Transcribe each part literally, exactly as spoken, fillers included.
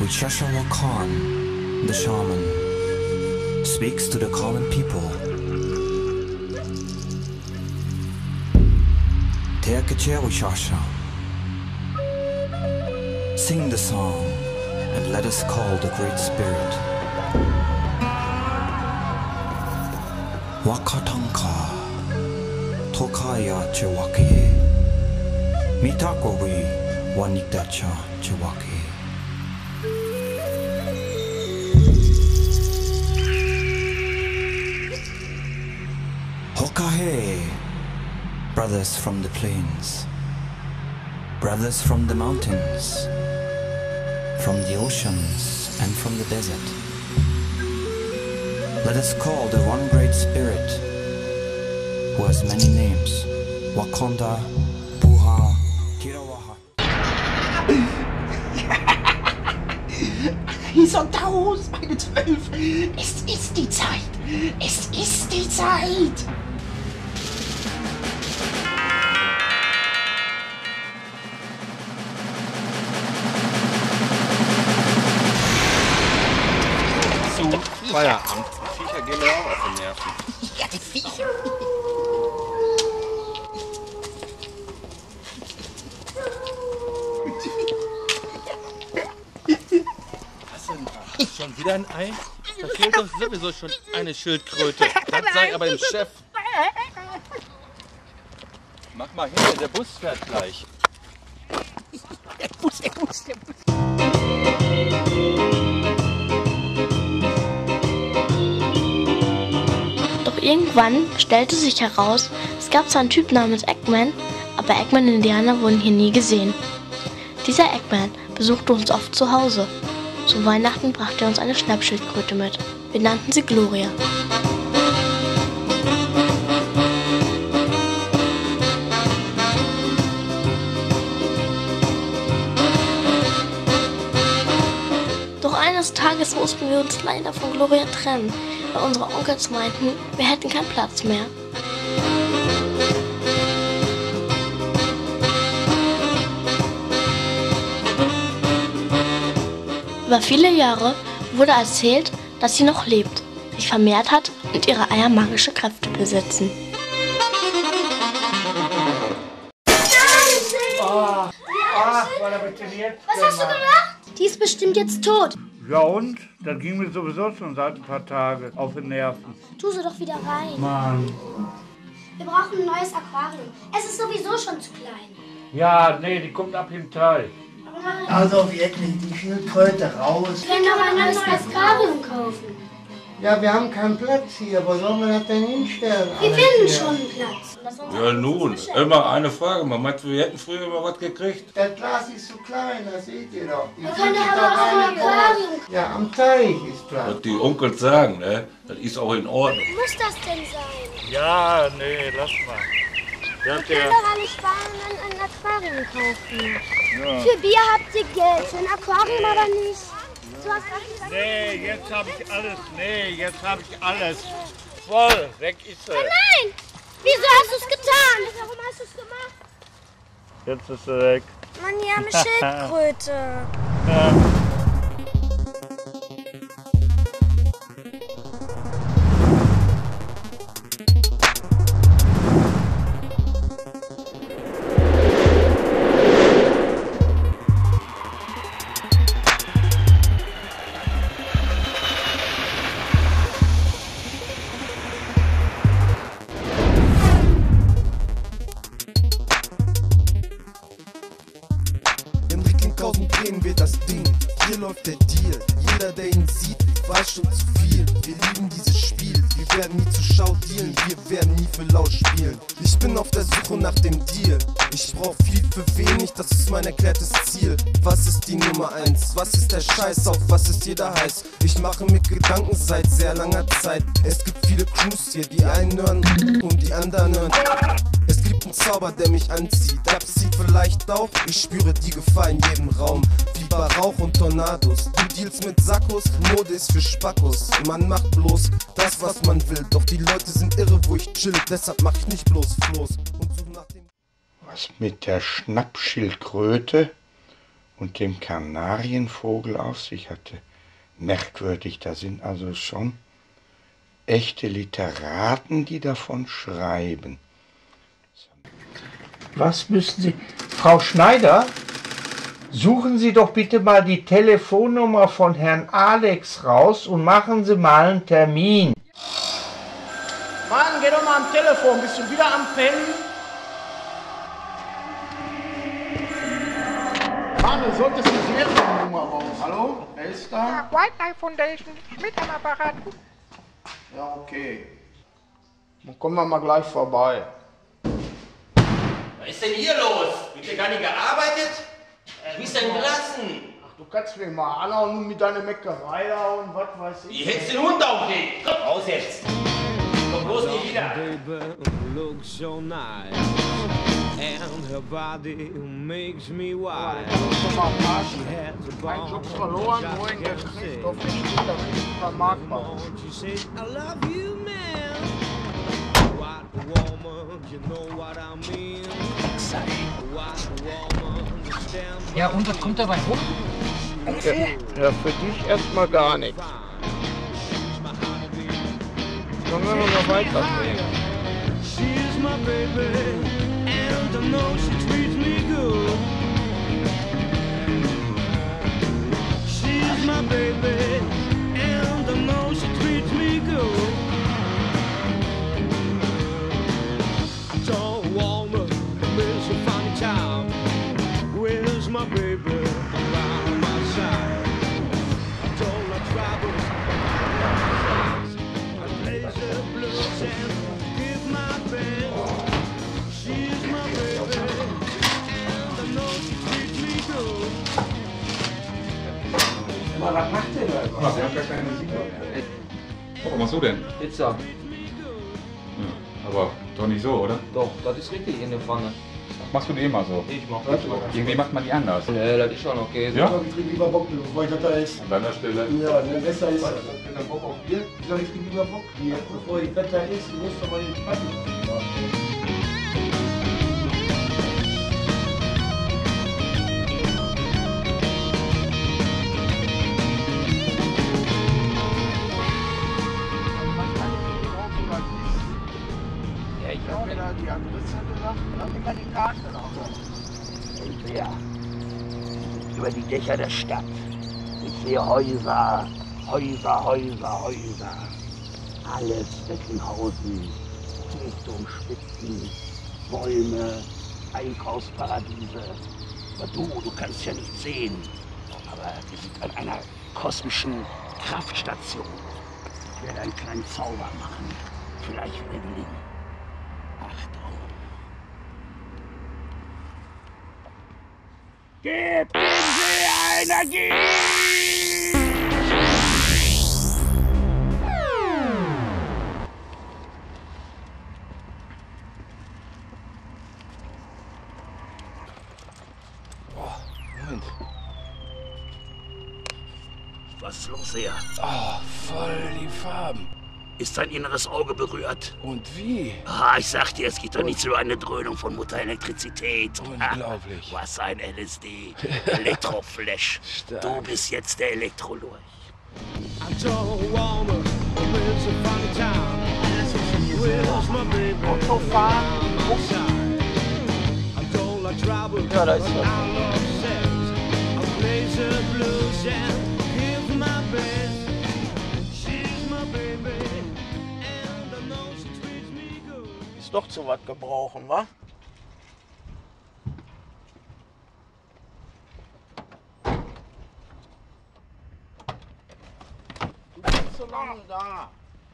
with Shashawa Khan, the shaman, speaks to the common people. Teakacheru Shasha, sing the song and let us call the Great Spirit. Wakatanka, Tokaya Chewake, Mitakowi, Wanikdacha Chewake. Hokahe, brothers from the plains, brothers from the mountains, from the oceans and from the desert. Let us call the one great spirit who has many names. Wakanda, Buha, Kirawaha. Riesendaus, meine Zwölf. Es ist die Zeit. Es ist die Zeit. Feierabend. Die Viecher gehen mir auch auf den Nerven. Ja, die Viecher. Was denn da? Schon wieder ein Ei? Da fehlt doch sowieso schon eine Schildkröte. Das sei aber dem Chef. Mach mal hin, der Bus fährt gleich. Der Bus, der Bus, der Bus. Irgendwann stellte sich heraus, es gab zwar einen Typ namens Eggman, aber Eggman-Indianer wurden hier nie gesehen. Dieser Eggman besuchte uns oft zu Hause. Zu Weihnachten brachte er uns eine Schnappschildkröte mit. Wir nannten sie Gloria. Doch eines Tages mussten wir uns leider von Gloria trennen, weil unsere Onkels meinten, wir hätten keinen Platz mehr. Über viele Jahre wurde erzählt, dass sie noch lebt, sich vermehrt hat und ihre Eier magische Kräfte besitzen. Oh, ach, weil er bitte jetzt. Was hast du gemacht? Die ist bestimmt jetzt tot. Ja und? Das ging mir sowieso schon seit ein paar Tagen auf den Nerven. Tu sie doch wieder rein. Mann. Wir brauchen ein neues Aquarium. Es ist sowieso schon zu klein. Ja, nee, die kommt ab im Teil. Also wirklich, die Schildkröte raus. Wir können doch ein neues Aquarium kaufen. Ja, wir haben keinen Platz hier. Wo sollen wir das denn hinstellen? Wir finden schon einen Platz. Ja nun, immer eine Frage. Man meint, wir hätten früher immer was gekriegt. Das Glas ist zu klein, das seht ihr doch. Die Wir können sind aber doch auch ein alle groß. Aquarium. Ja, am Teich ist Platz. Was die Onkels sagen, ne? Das ist auch in Ordnung. Muss das denn sein? Ja, nee, lass mal. Wir können doch alle sparen und dann ein Aquarium kaufen. Ja. Für Bier habt ihr Geld, für ein Aquarium aber nicht. Du hast gerade gesagt, Nee, jetzt habe ich alles. Nee, jetzt habe ich alles. Voll, weg ist es. oh nein! Wieso hast du es getan? Warum hast du es gemacht? Jetzt ist sie weg. Mann, die arme Schildkröte. Ja. Wird das Ding, hier läuft der Deal. Jeder, der ihn sieht, weiß schon zu viel. Wir lieben dieses Spiel, wir werden nie zur Schau dealen, wir werden nie für lau spielen. Ich bin auf der Suche nach dem Deal. Ich brauch viel für wenig, das ist mein erklärtes Ziel. Was ist die Nummer eins? Was ist der Scheiß, auf was ist jeder heiß? Ich mache mir Gedanken seit sehr langer Zeit. Es gibt viele Crews hier, die einen hören und die anderen hören. Es gibt einen Zauber, der mich anzieht, abzieht vielleicht auch. Ich spüre die Gefahr in jedem Raum, wie bei Rauch und Tornados. Du dealst mit Sackos, Mode ist für Spackos. Man macht bloß das, was man will, doch die Leute sind irre, wo ich chill. Deshalb mach ich nicht bloß Floß und such nach dem... Was mit der Schnappschildkröte und dem Kanarienvogel auf sich hatte. Merkwürdig, da sind also schon echte Literaten, die davon schreiben. Was müssen Sie... Frau Schneider, suchen Sie doch bitte mal die Telefonnummer von Herrn Alex raus und machen Sie mal einen Termin. Mann, geh doch mal am Telefon. Bist du wieder am Pennen? Mann, du solltest die Seriennummer raus. Hallo? Wer ist da? White Knight Foundation, Schmidt am Apparat. Ja, okay. Dann kommen wir mal gleich vorbei. Was ist denn hier los? Wird hier gar nicht gearbeitet? Wie ist denn gelassen? Ach, du kannst mich mal anhauen mit deiner Meckerei da und was weiß ich. Wie hättest du den Hund aufgelegt? Komm raus jetzt! Komm bloß nie wieder! And her body makes me wild. Mein Job verloren, wohin der kriegt auf mich steht, da bin ich vermarktbar. She said, I love you, man. What a woman, you know what I mean. What a woman, stand. Ja, und was kommt dabei rum? Ja, ja, für dich erstmal gar nichts. Dann werden wir noch weiter sehen. She's my baby. And I know she treats me good. She's my baby, and I know she treats me good. I don't wanna miss a fun time. Where's my baby around my side? I don't like troubles. I laser blues and give my best. She's my baby, and I know she treats me good. Aber was macht ihr da? Was, ihr habt gar keine Musik mehr. Oh, was machst du denn? Pizza. Ja, aber doch nicht so, oder? Doch, das ist richtig in der Pfanne. Machst du die immer so? Ich mach das so. Irgendwie macht man die anders. Nee, das ist schon okay. Ja? Ich trinke lieber Bock, bevor ich das da esse. An deiner Stelle? Ja, ne, besser ist das. Wenn der Bock auf Bier, ich sage, ich trinke lieber Bock, Bier, bevor ich das da esse, muss doch mal den Spannen. Die Adresse gesagt, dann immer die Karte raus. Ich sehe über die Dächer der Stadt. Ich sehe Häuser, Häuser, Häuser, Häuser. Alles Beckenhausen, Kirchturmspitzen, Bäume, Einkaufsparadiese. Aber du, du kannst ja nicht sehen. Aber wir sind an einer kosmischen Kraftstation. Ich werde einen kleinen Zauber machen. Vielleicht wird er gelingen. Achtung. Gib ihm Energie! Moment. Was ist los hier? Oh, voll die Farben. Ist dein inneres Auge berührt? Und wie? Ah, ich sag dir, es geht doch nicht so eine Dröhnung von Mutter Elektrizität. Unglaublich. Ah, was ein L S D. Elektroflash. Du bist jetzt der Elektrolurch. Autofahren. Ja, da ist er. Ist doch zu was gebrauchen, wa? Du bist so lange da.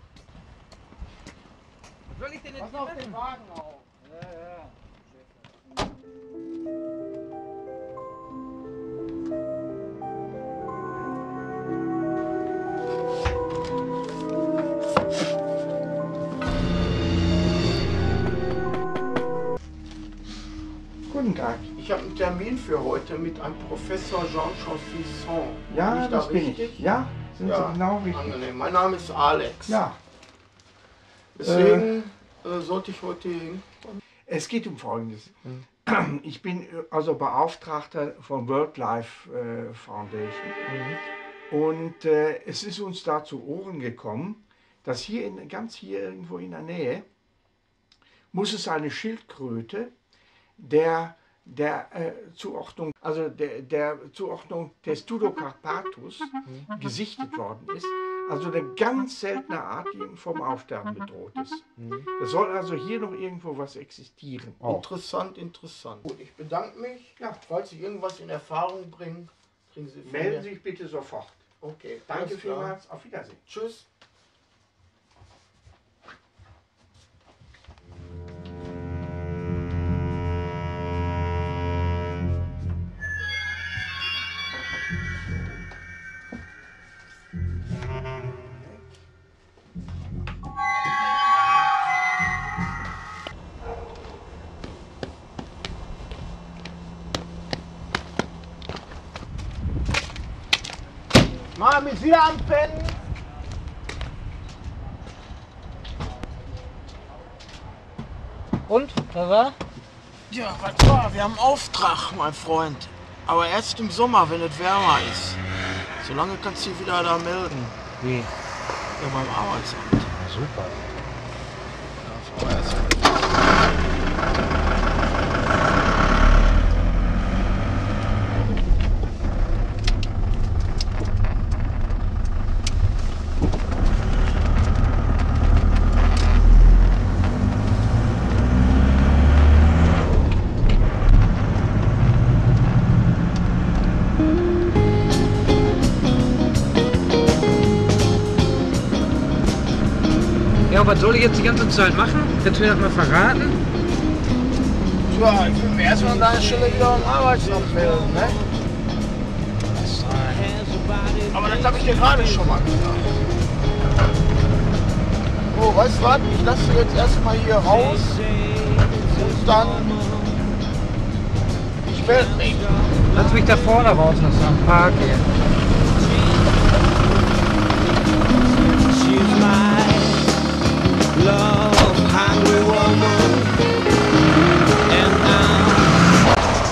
Soll ich denn jetzt Pass auf den Wagen auf. Ja, ja. Guten Tag. Ich habe einen Termin für heute mit einem Professor Jean-Charles Fisson. Ja, bin ich das da bin richtig? ich. Ja, sind Ja, Sie genau richtig. angenehm. Mein Name ist Alex. Ja. Deswegen äh, sollte ich heute hier hinkommen. Es geht um Folgendes. Ich bin also Beauftragter von World Life äh, Foundation. Mhm. Und äh, es ist uns da zu Ohren gekommen, dass hier in, ganz hier irgendwo in der Nähe muss es eine Schildkröte der, der äh, Zuordnung, also der, der Zuordnung Testudocarpatus mhm. gesichtet worden ist. Also eine ganz seltene Art, die vom Aussterben bedroht ist. Mhm. Es soll also hier noch irgendwo was existieren. Oh. Interessant, interessant. Gut, ich bedanke mich. Ja, falls Sie irgendwas in Erfahrung bringen, kriegen Sie von Melden mir. Sie sich bitte sofort. Okay, Danke alles klar. vielmals. Auf Wiedersehen. Tschüss. Mami ist wieder am Pennen. Und, wer war? Ja, was war? Wir haben einen Auftrag, mein Freund. Aber erst im Sommer, wenn es wärmer ist. Solange kannst du dich wieder da melden. Wie? Ja, beim Arbeitsamt. Super. Ja, vorerst. Ja, was soll ich jetzt die ganze Zeit machen? Kannst du mir das mal verraten? Ja, ich will mir erstmal an deiner Stelle wieder am Arbeitsamt melden, ne? Aber das habe ich dir gerade schon mal gesagt. Oh, weißt du was? Ich lasse dich jetzt erstmal hier raus und dann. Ich melde mich. Lass mich da vorne rauslassen, am Park hier. She's my love hungry woman. And now.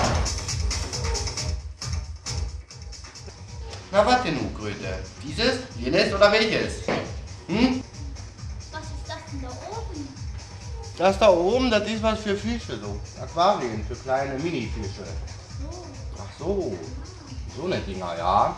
Na was denn, Kröte? Dieses, jenes oder welches? Hm? Was ist das denn da oben? Das da oben, das ist was für Fische, so Aquarien für kleine Mini-Fische. Ach so, so eine Dinger, ja.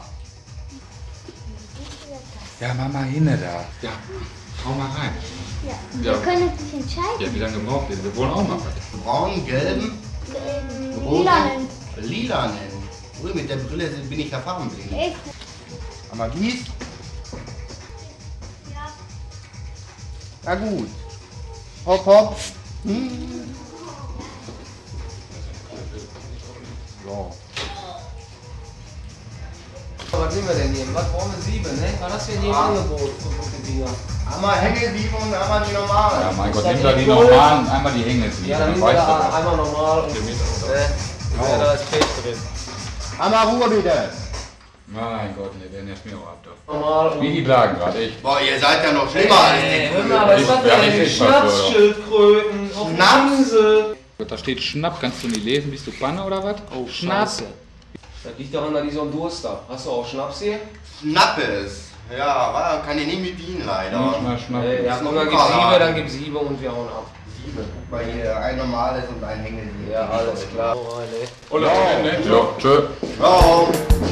Ja, mach mal hinne da. Ja, hau mal rein. Ja, Ja. wir können uns nicht entscheiden. Ja, wie lange braucht ihr? Wir wollen auch mal was. Braun, gelben, Ähm, roten, Lilanen. lilanen. Ui, mit der Brille bin ich ja farbenblind. Echt? Aber dies? Ja. Na gut. Hopp, hopp. Hm. So. Was nehmen wir denn hier? Was brauchen wir? Sieben, ne? Was hast du denn hier im Ah. Angebot für gute Dinger? Einmal Hängelsieben und einmal die normalen. Ja, mein Gott, Ist nimm das da die echt Gold? normalen, einmal die Hängeslieber. Ja, dann nehmen wir weißt du da das. einmal normal und Der Meter, äh, oder? ja, da ist Pech drin. Einmal Ruhe bitte. Mein Gott, wir werden ja Schmierer ab. Normal und Wie die Blagen gerade, ich. Boah, ihr seid ja noch schlimmer als Ey, die hör mal, was ist das Ja, denn? richtig, Schnapsschildkröten auf der Schnaps? Insel. Da steht Schnapp, kannst du nicht lesen? Bist du Panne oder was? Oh, Schnapp. Scheiße. Das liegt daran, dass die so einen Durst haben. Hast du auch Schnaps hier? Schnappes. Ja, aber kann ich nicht mit Ihnen leider. Nicht mal Schnapp. Äh, ja, ist komm, noch dann gib Lokaladen. sieben, dann gib sieben und wir hauen ab. Sieben. Guck mal hier, ein normales und ein Hängelsieben. Ja, alles klar. Oh, ne? Oder? Ja, tschö. Ciao.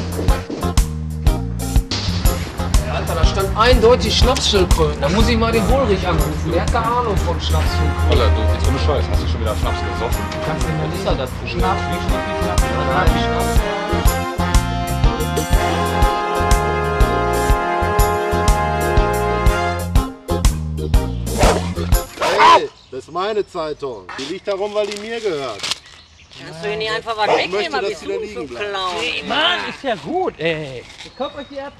Alter, da stand eindeutig Schnapsschildkröten. Da muss ich mal den Wohlrich anrufen. Der hat keine Ahnung von Schnapsschildkröten. Alter, du, jetzt ohne Scheiß, hast du schon wieder Schnaps gesoffen? Kannst du mir nicht das Problem? Schnaps, wie Schnaps, wie Schnaps? Nein, Schnaps. Hey, das ist meine Zeitung. Die liegt da rum, weil die mir gehört. Kannst du hier nicht einfach was Ich wegnehmen, möchte, was dass bist sie du da denn liegen für bleibt. Clown? Hey, Mann, ist ja gut, ey. Ich kauf euch die ab.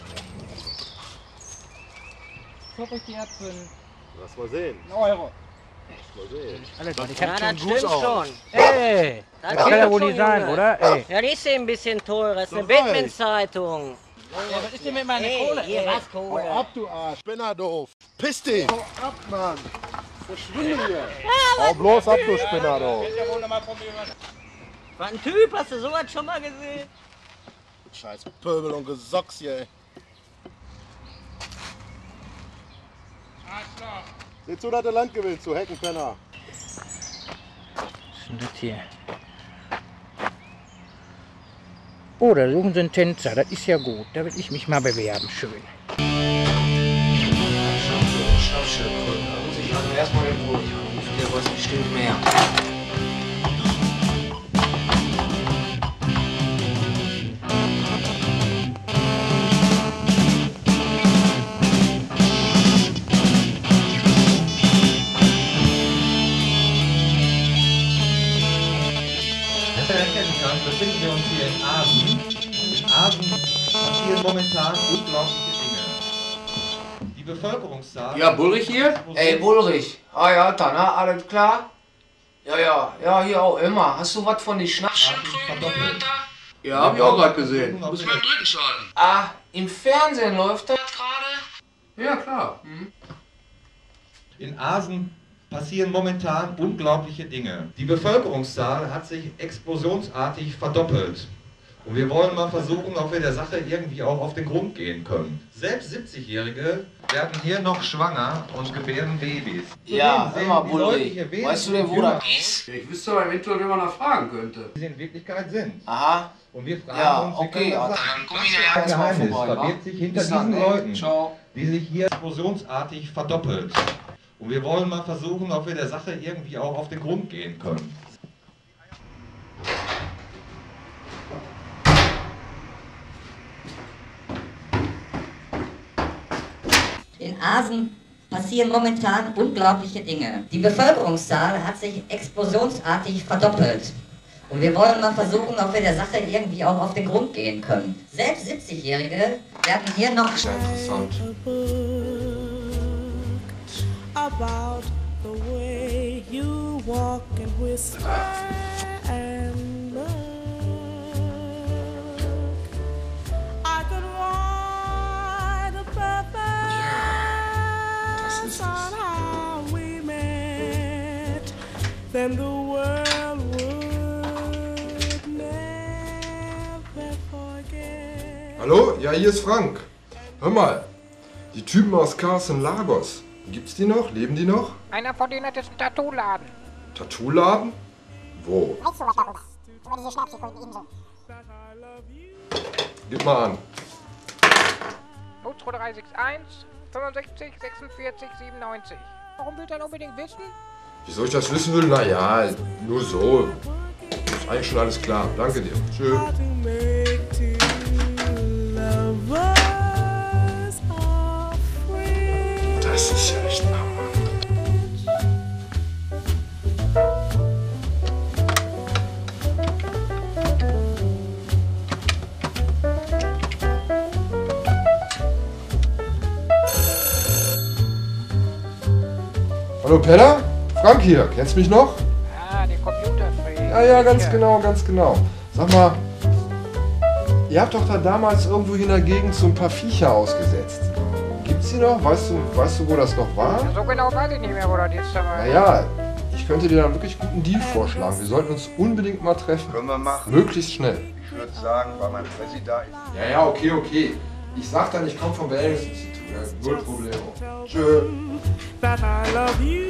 Ich kauf euch die ab für einen Lass mal sehen. Euro. Lass mal sehen. Alles klar, ich Ja, hab das schon gut stimmt aus. schon. Ey, Das das kann stimmt ja wohl schon, nicht sein, Junge. oder? Ey. Ja, die ist ja ein bisschen teurer. Das ist eine Doch weiß. Batman-Zeitung. Ja, was ist denn mit meiner Hey, Kohle? hier, ey? was Kohle? Hau ab, du Arsch. Spinner doof. Piss dich. Hau ab, Mann. Verschwinde hier. Ja, Hau bloß ab, du Spinner doof. Was ein Typ, hast du sowas schon mal gesehen? Scheiß Pöbel und Gesocks hier, ey. Seht zu, dass der Land gewinnt, zu Heckenpenner. Was ist denn das hier? Oh, da suchen sie einen Tänzer, das ist ja gut. Da will ich mich mal bewerben, schön. Schnappschildkröten, da muss ich also erstmal den Ulrich anrufen, der weiß bestimmt mehr. Befinden wir uns hier in Asen. In Asen passieren momentan unglaubliche Dinge. Die Bevölkerungszahl... Ja, Bullrich hier? Ey, Bullrich. Hi, Alter, na, alles klar? Ja, ja, ja, hier auch immer. Hast du was von den Schnappschildkröten gehört? Ja, hab ich auch gerade gesehen. Muss man drücken schalten. Ah, im Fernsehen läuft das gerade? Ja, klar. Mhm. In Asen passieren momentan unglaubliche Dinge. Die Bevölkerungszahl hat sich explosionsartig verdoppelt. Und wir wollen mal versuchen, ob wir der Sache irgendwie auch auf den Grund gehen können. Selbst siebzigjährige werden hier noch schwanger und gebären Babys. Ja, immer Bullrich. Weißt du denn, wo das ist? Ich wüsste aber eventuell, wen man da fragen könnte. Die sie in Wirklichkeit sind. Aha. Und wir fragen Ja, uns, wie okay, kann das Alter, sein? dann komm ich Das nachher ist erst mal ein Geheimnis vorbei, verbirgt wa? sich hinter Bis dann, diesen ey. Leuten, Ciao. die sich hier explosionsartig verdoppelt. Und wir wollen mal versuchen, ob wir der Sache irgendwie auch auf den Grund gehen können. In Asen passieren momentan unglaubliche Dinge. Die Bevölkerungszahl hat sich explosionsartig verdoppelt. Und wir wollen mal versuchen, ob wir der Sache irgendwie auch auf den Grund gehen können. Selbst siebzigjährige werden hier noch... Sehr interessant. About the way you walk and whisper and look. I could write a preface on how we met. Then the world would never forget. Hallo? Ja, hier ist Frank. Hör mal, die Typen aus Carson Lagos. Gibt's die noch? Leben die noch? Einer von denen hat jetzt einen Tattoo-Laden. Tattoo-Laden? Wo? Weißt du was darüber? Über diese Schnappschildkröten ebenso. Gib mal an. null zwei drei sechs eins fünfundsechzig sechsundvierzig siebenundneunzig. Warum will er unbedingt wissen? Wieso ich das wissen will? Naja, nur so. Ist eigentlich schon alles klar. Danke dir. Tschö. Das ist ja echt Hammer. Hallo Penner? Frank hier. Kennst mich noch? Ah, der Computerfreak. Ja, ja, ganz genau, ganz genau. Sag mal, ihr habt doch da damals irgendwo hier in der Gegend so ein paar Viecher ausgesetzt. Gibt's die noch? Weißt du, weißt du, wo das noch war? So genau weiß ich nicht mehr, wo das jetzt dabei ist. Naja, ich könnte dir da einen wirklich guten Deal vorschlagen. Wir sollten uns unbedingt mal treffen. Können wir machen. Möglichst schnell. Ich würde sagen, weil mein Präsi da ist. Ja, ja, okay, okay. Ich sag dann, ich komme vom Wellness-Institut. Ja, null Probleme. Tschö. That I love you.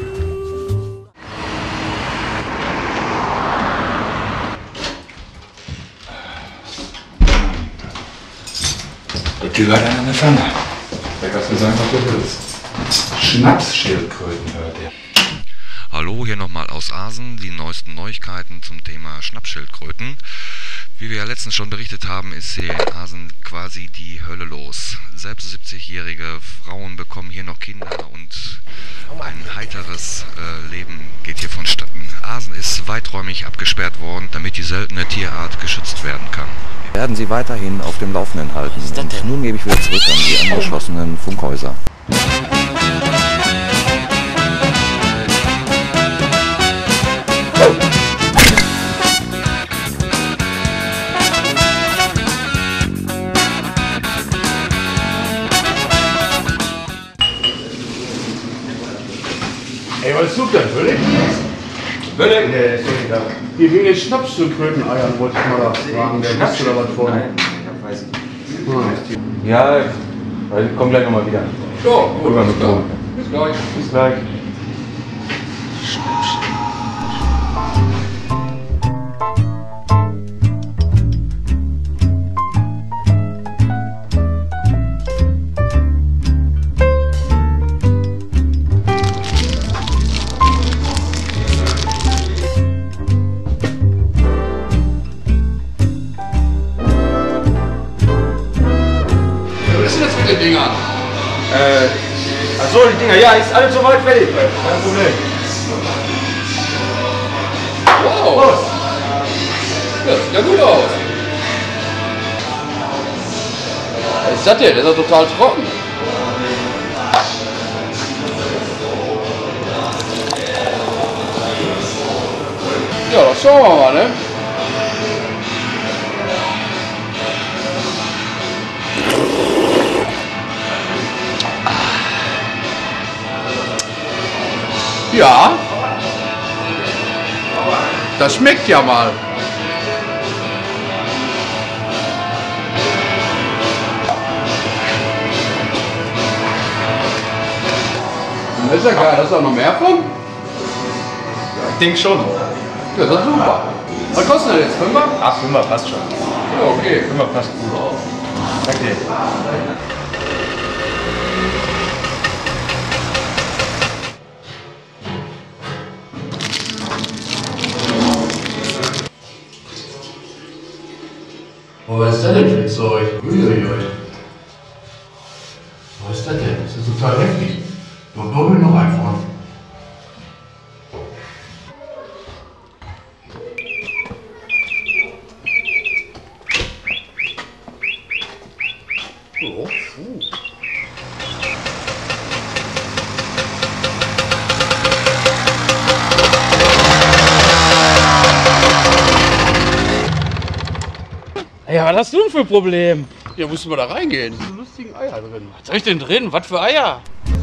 Der Typ hat eine Pfanne. Da kannst du sagen, was du willst. Schnapsschildkröten hört er. Hallo, hier nochmal aus Asen, die neuesten Neuigkeiten zum Thema Schnappschildkröten. Wie wir ja letztens schon berichtet haben, ist hier in Asen quasi die Hölle los. Selbst siebzigjährige Frauen bekommen hier noch Kinder und ein heiteres äh, Leben geht hier vonstatten. Asen ist weiträumig abgesperrt worden, damit die seltene Tierart geschützt werden kann. Wir werden Sie weiterhin auf dem Laufenden halten. Und nun gebe ich wieder zurück an die angeschlossenen Funkhäuser. Ey, was ist das denn? Völlig? Wille? Nee, ist doch egal. Hier wegen den Schnapsschildkröten-Eiern wollte ich mal da fragen. Der wisst du da was von? Nein, ich weiß nicht. Ja, ich komm gleich nochmal wieder. So, gut. Bis gleich. Bis gleich. Dinger. Äh, achso, die Dinger, ja, ist alles soweit fertig. Kein Problem. Wow. Ja, sieht ja gut aus. Was ist das denn? Der ist ja total trocken. Ja, das schauen wir mal, ne? Ja, das schmeckt ja mal. Das ist ja geil, hast du da noch mehr von? Ja, ich denke schon. Ja, das ist super. Was kostet das jetzt? Fünfer? Ach, Fünfer passt schon. Ja, okay. Fünfer passt gut. Danke. Oh, was ist das denn für ein Zeug? Uiuiui. Was ist das denn? Das ist total heftig. Da brauchen wir noch einen von. Oh, puh. Ja, was hast du denn für ein Problem? Ja, mussten wir da reingehen. Da sind lustigen Eier drin. Was soll ich denn drin? Was für Eier?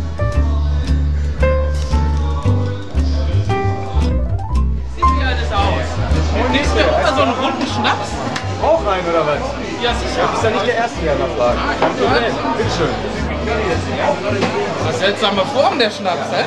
Sieht wie alles aus. Und nächstes Mal immer so einen runden Schnaps. Auch rein oder was? Ja, sicher. Du bist ja nicht der Erste, der nachfragt. Kein Problem. Bitteschön. Was seltsame Form der Schnaps, hä?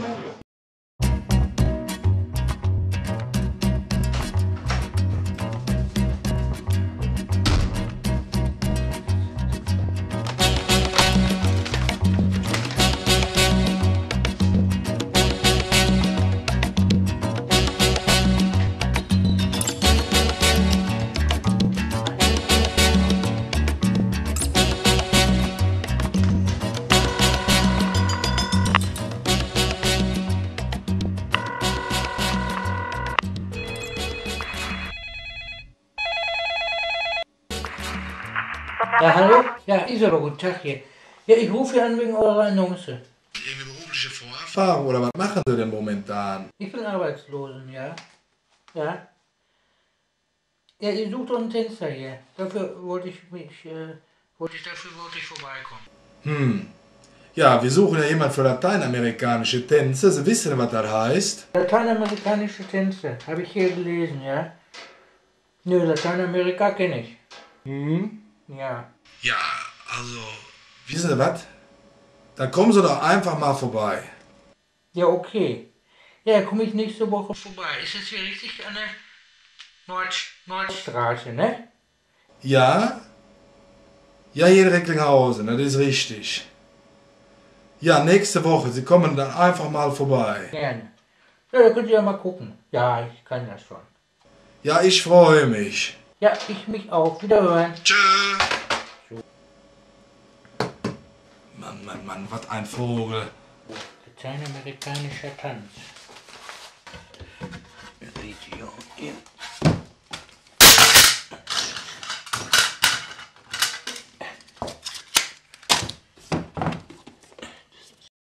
Ja, hallo? Ja, Isabel, guten Tag hier. Ja, ich rufe hier an wegen eurer Annonce. Irgendeine berufliche Vorerfahrung oder was machen Sie denn momentan? Ich bin Arbeitslosen, ja. Ja. Ja, ihr sucht doch einen Tänzer hier. Dafür wollte ich mich, äh, wollte ich, dafür wollte ich vorbeikommen. Hm. Ja, wir suchen ja jemanden für lateinamerikanische Tänze. Sie wissen, was das heißt? Lateinamerikanische Tänze, habe ich hier gelesen, ja. Nö, Lateinamerika kenne ich. Hm? Ja. Ja, also... Wissen Sie was? Dann kommen Sie doch einfach mal vorbei. Ja, okay. Ja, komme ich nächste Woche vorbei. Ist das hier richtig an der Nord Nordstraße, ne? Ja? Ja, hier in Recklinghausen, das ist richtig. Ja, nächste Woche. Sie kommen dann einfach mal vorbei. Gerne. Ja, da könnt ihr ja mal gucken. Ja, ich kann das schon. Ja, ich freue mich. Ja, ich mich auch. Wiederhören. Tschö. Mann, Mann, Mann, was ein Vogel. Lateinamerikanischer Tanz.